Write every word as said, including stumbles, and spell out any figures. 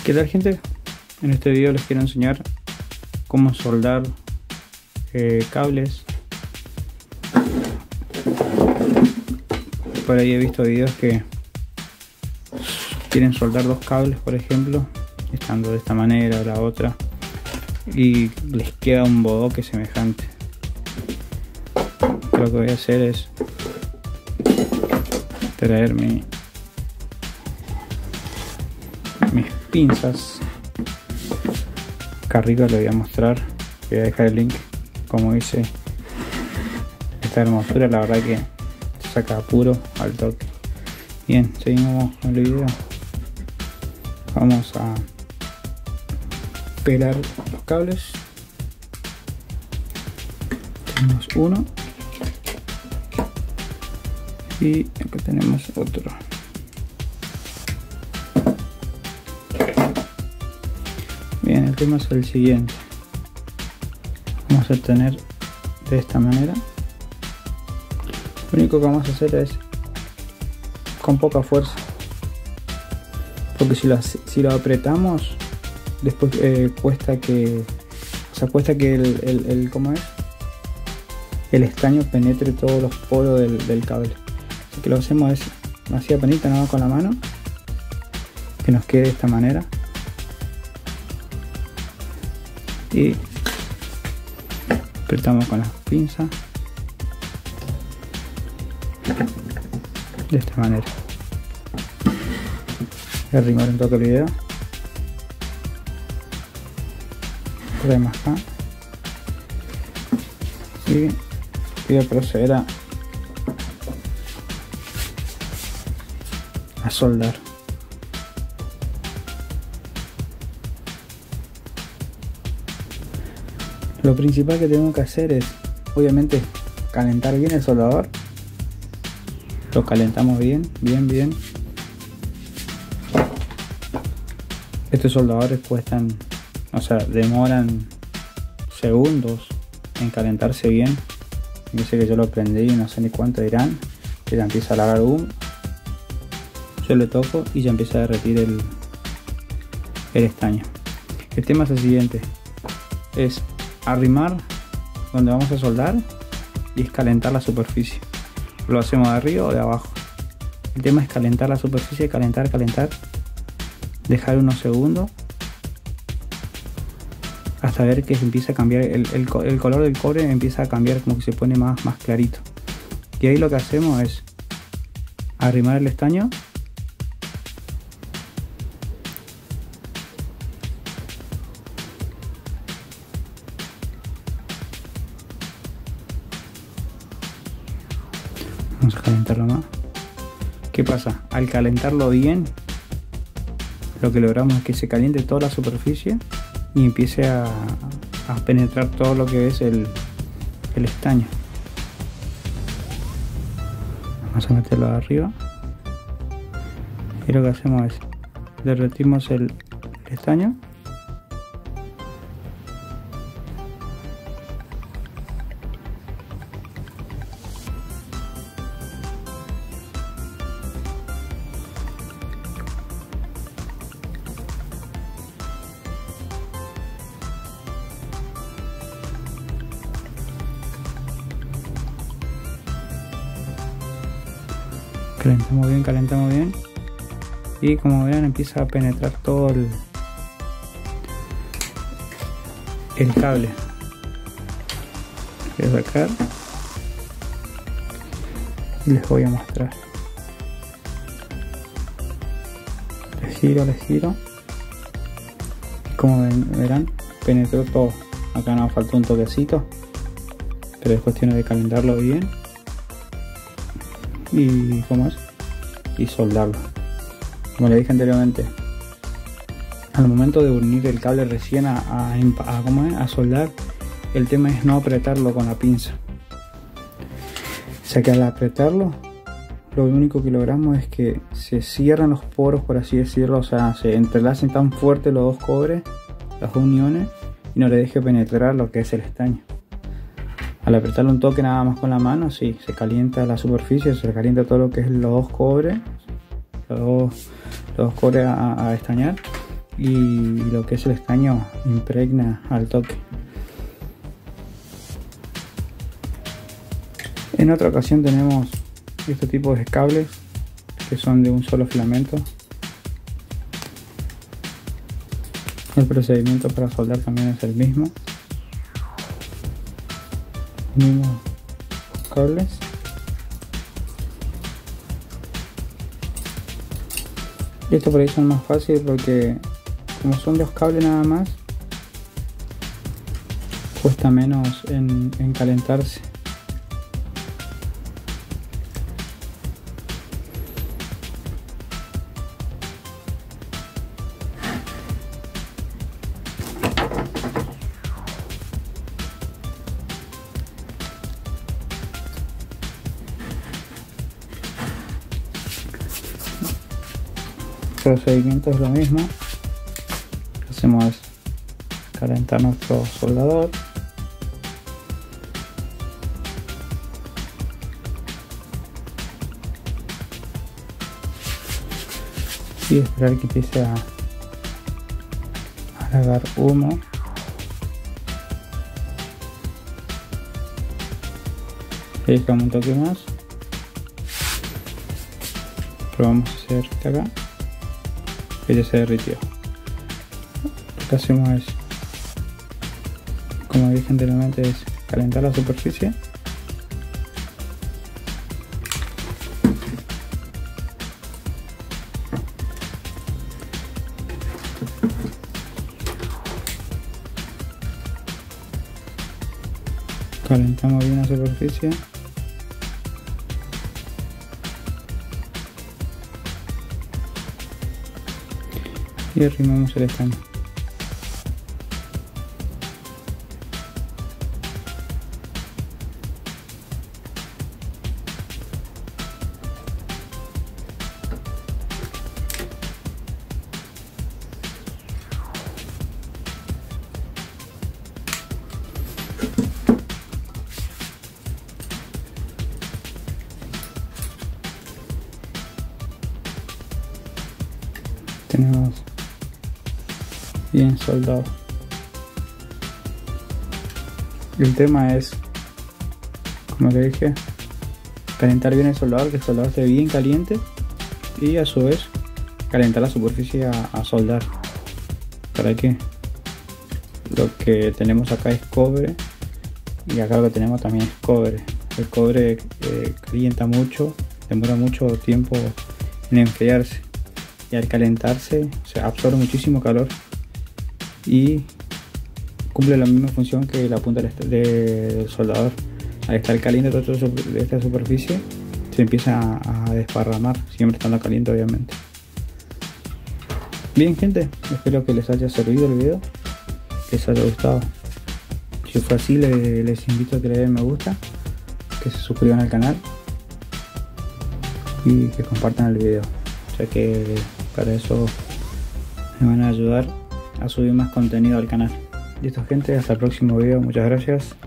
¿Qué tal, gente? En este video les quiero enseñar cómo soldar eh, cables. Por ahí he visto videos que quieren soldar dos cables, por ejemplo, estando de esta manera o la otra, y les queda un bodoque semejante. Lo que voy a hacer es traer mi, mis pinzas. Acá arriba les voy a mostrar, voy a dejar el link como hice esta hermosura. La verdad que se saca puro al toque. Bien, seguimos con el video. Vamos a pelar los cables. Tenemos uno y acá tenemos otro. Bien, el tema es el siguiente. Vamos a tener de esta manera. Lo único que vamos a hacer es con poca fuerza, porque si lo, si lo apretamos después eh, cuesta que o sea cuesta que el, el, el ¿cómo es? el estaño penetre todos los poros del, del cable. Así que lo hacemos es así apenas, nada más con la mano, que nos quede de esta manera, y apretamos con las pinzas de esta manera. Voy a arrimar un toque el video. Traemos acá y voy a proceder a, a soldar. Lo principal que tengo que hacer es, obviamente, calentar bien el soldador. Lo calentamos bien, bien, bien. Estos soldadores cuestan, o sea, demoran segundos en calentarse bien. Dice que yo lo prendí y no sé ni cuánto dirán, que ya empieza a largar humo. Yo le toco y ya empieza a derretir el, el estaño. El tema es el siguiente: es arrimar donde vamos a soldar y es calentar la superficie. Lo hacemos de arriba o de abajo. El tema es calentar la superficie, calentar, calentar, dejar unos segundos hasta ver que empieza a cambiar el, el, el color del cobre, empieza a cambiar, como que se pone más, más clarito. Y ahí lo que hacemos es arrimar el estaño vamos a calentarlo más. ¿Qué pasa? Al calentarlo bien, lo que logramos es que se caliente toda la superficie y empiece a, a penetrar todo lo que es el, el estaño. Vamos a meterlo arriba y lo que hacemos es derretimos el, el estaño. Calentamos bien, calentamos bien, y como verán empieza a penetrar todo el, el cable. Voy a sacar y les voy a mostrar. Les giro, les giro, y como ven, verán penetró todo. Acá nos faltó un toquecito, pero es cuestión de calentarlo bien y ¿cómo es? y soldarlo. Como le dije anteriormente, al momento de unir el cable recién a, a, a, ¿cómo es? a soldar, el tema es no apretarlo con la pinza. O sea que al apretarlo, lo único que logramos es que se cierran los poros, por así decirlo, o sea, se entrelacen tan fuerte los dos cobres, las dos uniones, y no le deje penetrar lo que es el estaño. Al apretarlo un toque nada más con la mano, sí, se calienta la superficie, se calienta todo lo que es los dos cobres, los dos, los dos cobres a, a estañar, y lo que es el estaño impregna al toque. En otra ocasión tenemos este tipo de cables que son de un solo filamento. El procedimiento para soldar también es el mismo. Mismos cables. Y esto por ahí son más fácil porque como son dos cables nada más, cuesta menos en, en calentarse. El procedimiento es lo mismo. Lo que hacemos es calentar nuestro soldador. Y esperar que empiece a, a largar humo. Y dejamos un toque más. Probamos a hacer este acá. Que ya se derritió. Lo que hacemos es, como dije anteriormente, es calentar la superficie. Calentamos bien la superficie. Y arrimamos el estaño. Tenemos bien soldado. El tema es, como le dije, calentar bien el soldador, que el soldador esté bien caliente, y a su vez calentar la superficie a, a soldar. ¿Para qué? Lo que tenemos acá es cobre y acá lo que tenemos también es cobre. El cobre eh, calienta mucho, demora mucho tiempo en enfriarse, y al calentarse se absorbe muchísimo calor y cumple la misma función que la punta del soldador. Al estar caliente toda esta superficie se empieza a, a desparramar, siempre estando caliente obviamente. Bien gente, espero que les haya servido el video, que les haya gustado. Si fue así, les, les invito a que le den me gusta, que se suscriban al canal y que compartan el video, ya que para eso me van a ayudar a subir más contenido al canal. Listo gente, hasta el próximo video, muchas gracias.